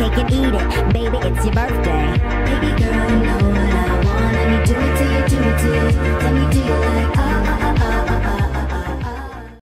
cake and eat it. Baby, it's your birthday.